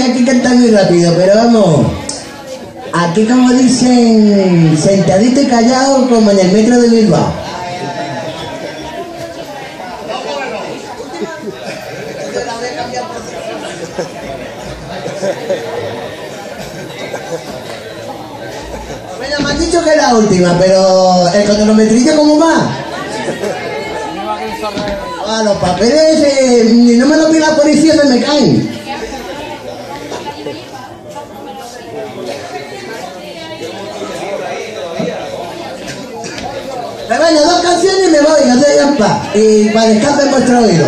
que hay que cantar muy rápido, pero vamos. Aquí, como dicen, sentadito y callado como en el metro de Bilbao. Bueno, me han dicho que es la última, pero el cronometrillo, ¿cómo va? Ah, los papeles, ni no me lo pide la policía, se me caen. Pero bueno, 2 canciones y me voy, no te digan paz. Y para descansar en vuestro oído.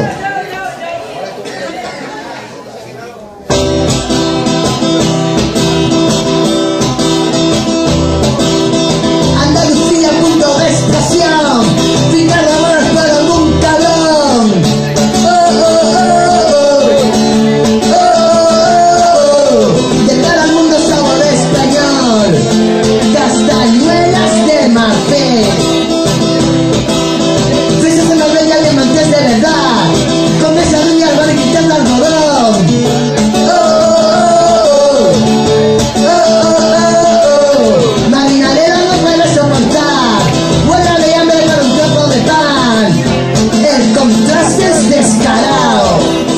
Andalucía, punto de expresión. Fijar de amor para algún cabrón. De cara al mundo sabor español. Castañuelas de Marfil. Frisas de Marbella y diamantes de verdad. Con esa niña al bar y quitando algodón. Marinalera no puede soportar. Huelga de hambre para un trozo de pan. El contraste es descarado.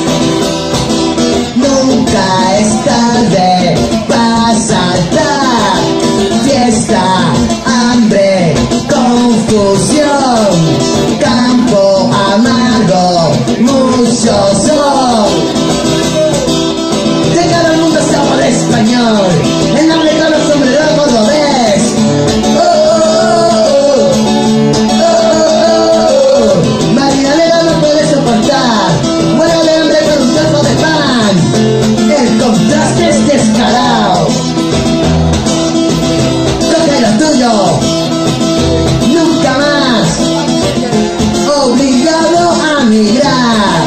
Nunca es tarde para saltar. Fiesta, hambre, confusión, campo amargo, mucho sol. De cara al mundo sabor español, el hambre con los sombreros cordobés. Marinalera no puede soportar, huelga de hambre por un trozo de pan. El contraste es descarado. Coge lo tuyo, nunca más obligado a migrar.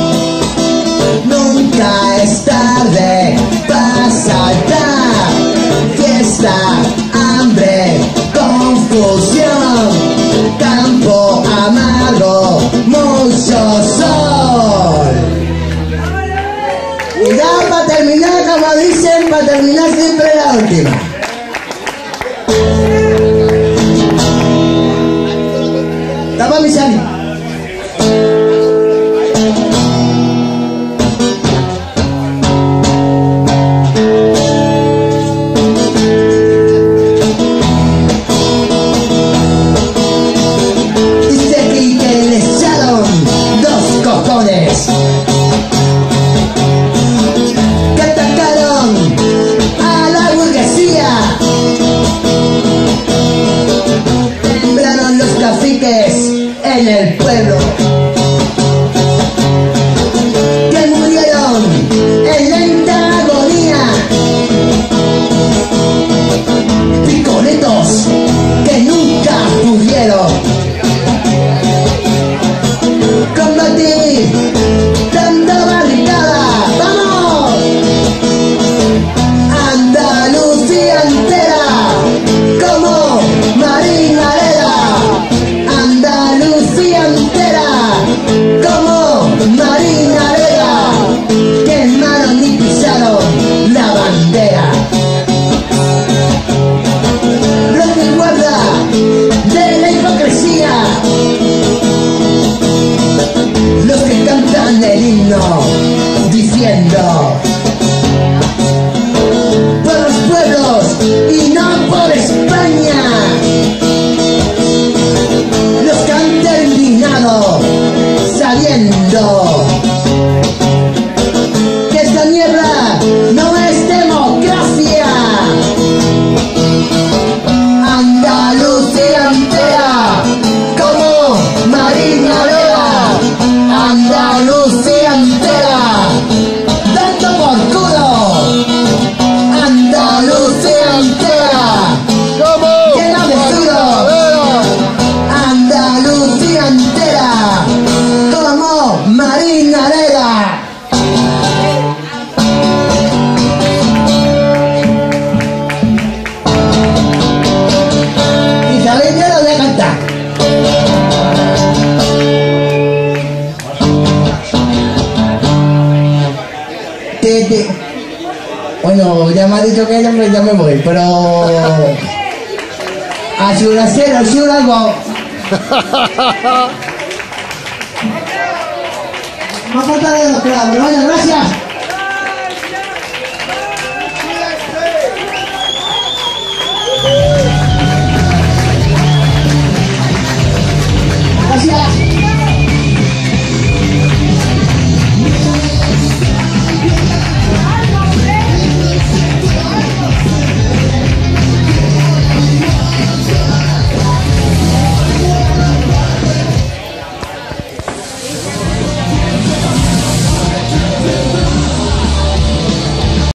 Nunca es tarde para saltar. Fiesta, hambre, confusión, campo amargo, mucho sol. Y ya para terminar, como dicen, para terminar siempre la última. Tapa mi sali. Dice aquí que le echaron 2 cojones que atacaron a la burguesía. Temblaron los caciques en el pueblo, que murieron en lenta agonía. Picoletos que nunca pudieron combatir tanta barricada. ¡Vamos! Andalucía entera como Marinaleda. Andalucía entera como Marinaleda. Quemaron y pisaron la bandera. Los que guarda de la hipocresía. Los que cantan el himno diciendo por los pueblos y no por España. Los que han terminado sabiendo que esta mierda no es democracia. Andalucía entera como Marinaleda. Andalucía entera dando por culo. Andalucía entera llena de sudor. Andalucía entera como Marinaleda. Y sabéis, yo lo voy a cantar. Bueno, ya me ha dicho que ya me voy, pero... A Churrasquero, Churrasco. Me ha faltado de los clavos, vaya, gracias.